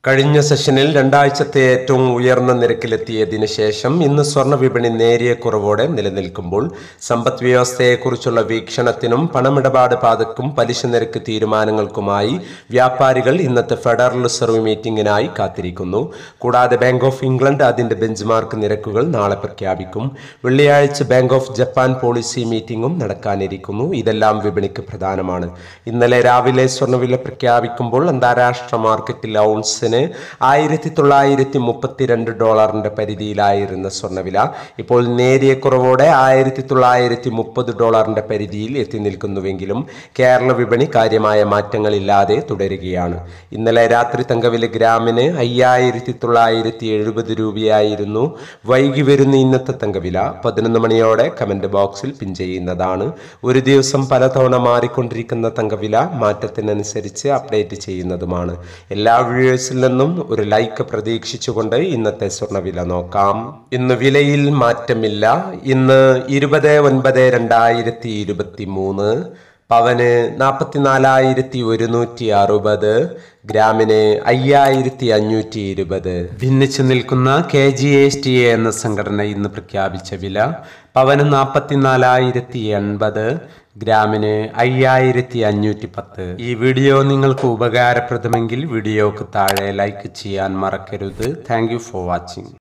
കഴിഞ്ഞ സെഷനിൽ രണ്ടാഴ്ചത്തെ ഏറ്റവും ഉയർന്ന നിരക്കിലെത്തിയതിനു ശേഷം ഇന്ന് സ്വർണ്ണ വിപണി നേരിയ കുറവോടെ നിലനിൽക്കുമ്പോൾ സമ്പദ് വ്യവസ്ഥയെക്കുറിച്ചുള്ള വീക്ഷണത്തിനും പണമിടപാട് പാതക്കും പലിശ നിരക്ക് തീരുമാനങ്ങൾക്കുമായി വ്യാപാരികൾ ഇന്നത്തെ ഫെഡറൽ റിസർവ് മീറ്റിംഗിനായി കാത്തിരിക്കുന്നു. കൂടാതെ ബാങ്ക് ഓഫ് ഇംഗ്ലണ്ട് അതിന്റെ ബെഞ്ച്മാർക്ക് നിരക്കുകൾ നാളെ പ്രഖ്യാപിക്കും. വെള്ളിയാഴ്ച ബാങ്ക് ഓഫ് ജപ്പാൻ പോളിസി മീറ്റിംഗും നടക്കാനിരിക്കുന്നു. ഇതെല്ലാം വിപണിക്ക് പ്രധാനമാണ്. ഇന്നലെ രാവിലെ സ്വർണ്ണവില പ്രഖ്യാപിക്കുമ്പോൾ അന്താരാഷ്ട്ര മാർക്കറ്റിൽ ഔൺസിന് $1932 പരിധിയിലായിരുന്ന സ്വർണ്ണവില ഇപ്പോൾ നേരിയ കുറവോടെ $1930 പരിധിയിൽ എത്തി നിൽക്കുന്നുവെങ്കിലും കേരള വിപണി കാര്യമായ മാറ്റങ്ങളില്ലാതെ തുടരുകയാണ്. ഇന്നലെ രാത്രി തങ്കവില ഗ്രാമിന് 5970 രൂപയായിരുന്നു. വൈകി വരുന്ന ഇന്നത്തെ തങ്കവില 11 മണിയോടെ കമന്റ് ബോക്സിൽ പിൻ ചെയ്യുന്നതാണ്. ഒരു ദിവസം പലതവണ മാറിക്കൊണ്ടിരിക്കുന്ന തങ്കവില മാറ്റത്തിനനുസരിച്ച് അപ്ഡേറ്റ് ചെയ്യുന്നതുമാണ്. എല്ലാ വ്യൂവേഴ്സിൽ നിന്നും ഒരു ലൈക്ക് പ്രതീക്ഷിച്ചുകൊണ്ട് ഇന്നത്തെ സ്വർണ്ണവില നോക്കാം. ഇന്ന് വിലയിൽ മാറ്റമില്ല. ഇന്ന് 20/9/2023 പവന് 44,160, ഗ്രാമിന് 5,520. ഭിന്നിച്ചു നിൽക്കുന്ന KGSTA എന്ന സംഘടന ഇന്ന് പ്രഖ്യാപിച്ച വില പവന് 44,080, ഗ്രാമിന് 5,510. ഈ വീഡിയോ നിങ്ങൾക്ക് ഉപകാരപ്രദമെങ്കിൽ വീഡിയോക്ക് താഴെ ലൈക്ക് ചെയ്യാൻ മറക്കരുത്. Thank you for watching.